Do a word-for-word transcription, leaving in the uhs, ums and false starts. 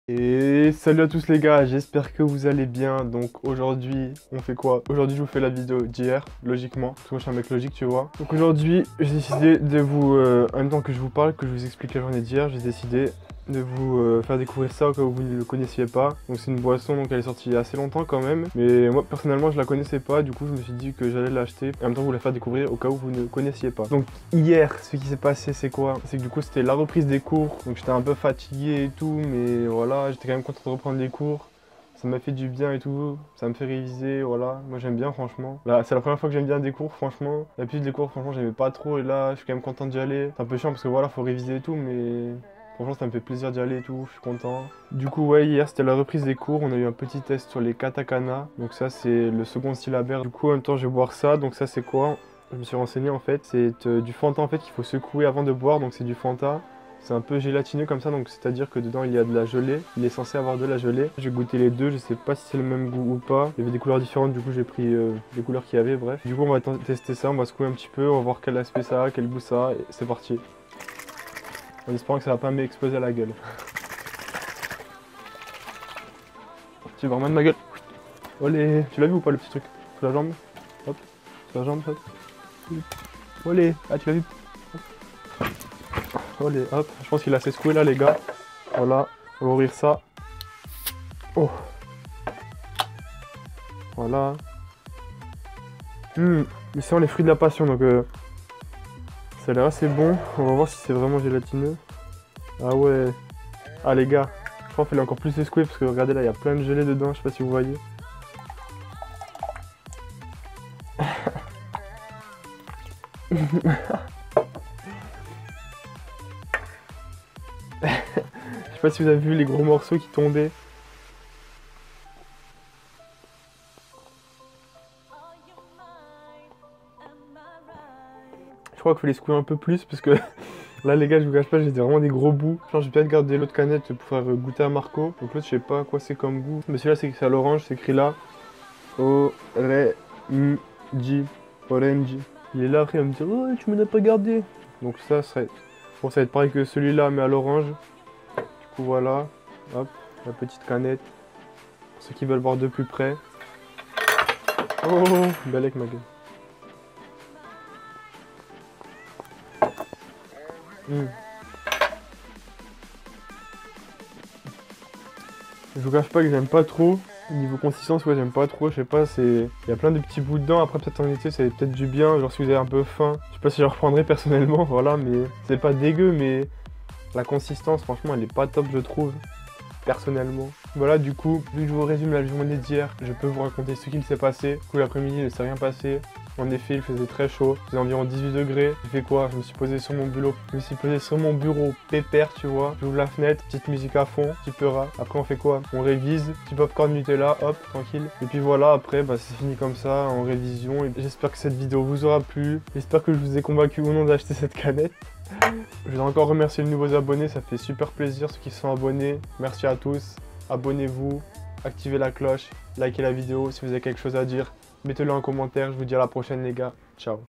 Et salut à tous les gars, j'espère que vous allez bien. Donc aujourd'hui, on fait quoi? Aujourd'hui, je vous fais la vidéo d'hier, logiquement, parce que moi je suis un mec logique, tu vois. Donc aujourd'hui, j'ai décidé de vous, euh, en même temps que je vous parle, que je vous explique la journée d'hier, j'ai décidé de vous euh, faire découvrir ça au cas où vous ne le connaissiez pas. Donc c'est une boisson, donc elle est sortie il y a assez longtemps quand même. Mais moi personnellement je la connaissais pas, du coup je me suis dit que j'allais l'acheter. Et en même temps vous la faire découvrir au cas où vous ne connaissiez pas. Donc hier, ce qui s'est passé c'est quoi? C'est que du coup c'était la reprise des cours. Donc j'étais un peu fatigué et tout, mais voilà, j'étais quand même content de reprendre les cours. Ça m'a fait du bien et tout, ça me fait réviser, voilà. Moi j'aime bien franchement. Là, c'est la première fois que j'aime bien des cours, franchement. D'habitude les cours, franchement, j'aimais pas trop et là, je suis quand même content d'y aller. C'est un peu chiant parce que voilà, faut réviser et tout, mais franchement, ça me fait plaisir d'y aller et tout, je suis content. Du coup, ouais, hier c'était la reprise des cours. On a eu un petit test sur les katakana. Donc ça, c'est le second syllabaire. Du coup, en même temps, je vais boire ça. Donc ça, c'est quoi? Je me suis renseigné en fait. C'est euh, du Fanta en fait qu'il faut secouer avant de boire. Donc c'est du Fanta. C'est un peu gélatineux comme ça, donc c'est-à-dire que dedans il y a de la gelée. Il est censé avoir de la gelée. J'ai goûté les deux, je sais pas si c'est le même goût ou pas. Il y avait des couleurs différentes, du coup j'ai pris euh, les couleurs qu'il y avait, bref. Du coup on va tester ça, on va secouer un petit peu, on va voir quel aspect ça a, quel goût ça a, et c'est parti. En espérant que ça va pas m'exploser à la gueule. Tu vas vraiment de ma gueule. Olé, tu l'as vu ou pas le petit truc? Sur la jambe. Hop, sur la jambe, hop. Olé, ah tu l'as vu? Olé, hop, je pense qu'il a assez secoué là les gars. Voilà, on va ouvrir ça. Oh. Voilà. Hum, il sent les fruits de la passion donc euh, ça a l'air assez bon. On va voir si c'est vraiment gélatineux. Ah ouais. Ah les gars, je pense qu'il est encore plus secoué parce que regardez là, il y a plein de gelée dedans, je sais pas si vous voyez. Je sais pas si vous avez vu les gros morceaux qui tombaient. Je crois qu'il faut les secouer un peu plus parce que là les gars je vous cache pas j'ai vraiment des gros bouts. Genre j'ai peut-être gardé l'autre canette pour faire goûter à Marco. Donc l'autre je sais pas quoi c'est comme goût. Mais celui-là c'est à l'orange, c'est écrit là. Orange. Orange. Il est là après il va me dire oh tu m'en as pas gardé. Donc ça serait. Bon ça va être pareil que celui-là mais à l'orange. Du coup voilà. Hop, la petite canette. Pour ceux qui veulent voir de plus près. Oh, belle avec ma gueule. Mmh. Je vous cache pas que j'aime pas trop. Niveau consistance, ouais, j'aime pas trop. Je sais pas, c'est. Il y a plein de petits bouts dedans. Après, peut-être en été, c'est peut-être du bien. Genre, si vous avez un peu faim. Je sais pas si je le reprendrai personnellement, voilà, mais c'est pas dégueu, mais la consistance, franchement, elle est pas top, je trouve. Personnellement. Voilà, du coup, vu que je vous résume la journée d'hier, je peux vous raconter ce qu'il s'est passé. Du coup, l'après-midi, il ne s'est rien passé. En effet, il faisait très chaud, il faisait environ dix-huit degrés. J'ai fait quoi? Je me suis posé sur mon bureau, je me suis posé sur mon bureau pépère, tu vois. J'ouvre la fenêtre, petite musique à fond, petit peu rat. Après, on fait quoi? On révise, petit popcorn Nutella, hop, tranquille. Et puis voilà, après, bah, c'est fini comme ça, en révision. Et j'espère que cette vidéo vous aura plu. J'espère que je vous ai convaincu ou non d'acheter cette canette. Je voudrais encore remercier les nouveaux abonnés, ça fait super plaisir ceux qui sont abonnés. Merci à tous, abonnez-vous, activez la cloche, likez la vidéo si vous avez quelque chose à dire. Mettez-le en commentaire, je vous dis à la prochaine les gars, ciao.